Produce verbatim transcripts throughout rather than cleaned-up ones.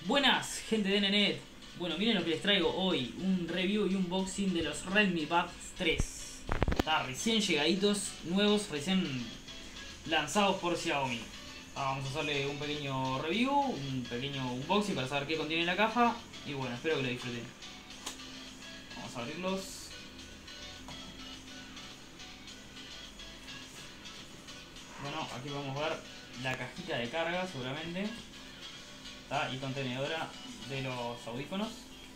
Buenas, gente de Nenet. Bueno, miren lo que les traigo hoy. Un review y un unboxing de los Redmi Buds tres. Está recién llegaditos, nuevos, recién lanzados por Xiaomi. Ah, vamos a hacerle un pequeño review, un pequeño unboxing para saber qué contiene la caja. Y bueno, espero que lo disfruten. Vamos a abrirlos. Bueno, aquí vamos a ver la cajita de carga seguramente. ¿Tá? Y contenedora de los audífonos.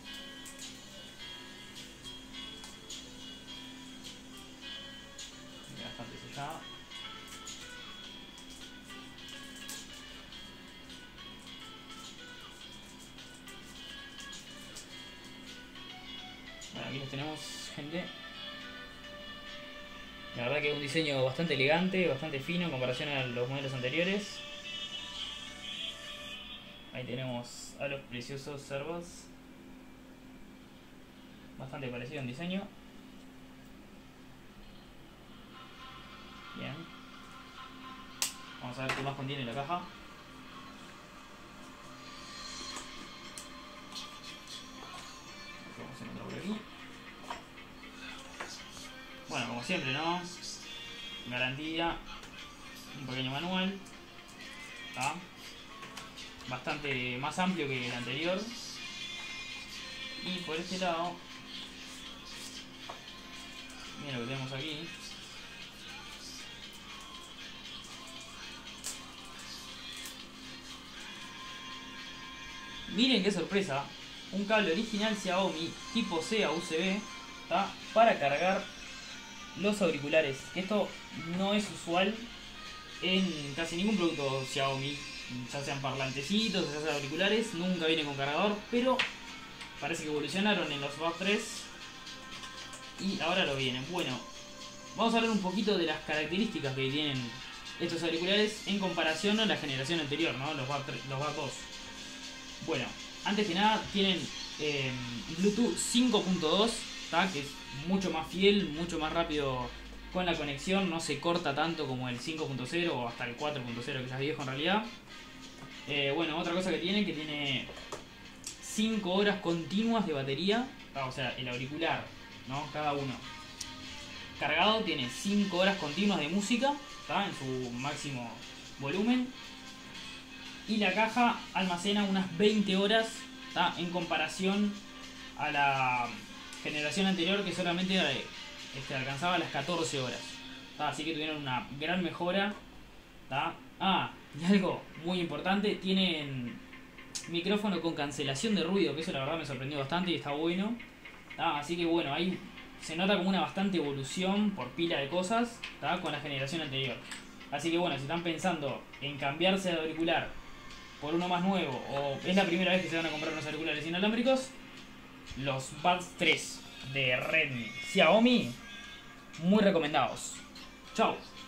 Bastante sellada. Bueno, aquí los tenemos, gente. La verdad que es un diseño bastante elegante, bastante fino en comparación a los modelos anteriores. Ahí tenemos a los preciosos servos. Bastante parecido en diseño. Bien. Vamos a ver qué más contiene la caja. Vamos a encontrar por aquí. Bueno, como siempre, ¿no? Garantía. Un pequeño manual. ¿Tá? Bastante más amplio que el anterior. Y por este lado, miren lo que tenemos aquí. Miren qué sorpresa. Un cable original Xiaomi tipo C a U S B, ¿tá? Para cargar los auriculares. Que esto no es usual en casi ningún producto Xiaomi. Ya sean parlantecitos, ya sean auriculares, nunca viene con cargador, pero parece que evolucionaron en los Buds tres y ahora lo vienen. Bueno, vamos a hablar un poquito de las características que tienen estos auriculares en comparación a la generación anterior, ¿no? Los Buds dos. Bueno, antes que nada tienen eh, Bluetooth cinco punto dos, que es mucho más fiel, mucho más rápido con la conexión, no se corta tanto como el cinco punto cero o hasta el cuatro punto cero, que ya es viejo en realidad. Eh, bueno, otra cosa que tiene, que tiene cinco horas continuas de batería, o sea, el auricular, ¿no? Cada uno cargado tiene cinco horas continuas de música, ¿tá? En su máximo volumen. Y la caja almacena unas veinte horas, ¿tá? En comparación a la generación anterior, que solamente este, alcanzaba las catorce horas, ¿tá? Así que tuvieron una gran mejora, ¿tá? Ah, y algo muy importante, tienen micrófono con cancelación de ruido, que eso la verdad me sorprendió bastante y está bueno, ¿tá? Así que bueno, ahí se nota como una bastante evolución por pila de cosas, ¿tá? Con la generación anterior. Así que bueno, si están pensando en cambiarse de auricular por uno más nuevo, o es la primera vez que se van a comprar unos auriculares inalámbricos, los Buds tres de Redmi Xiaomi, muy recomendados. Chao.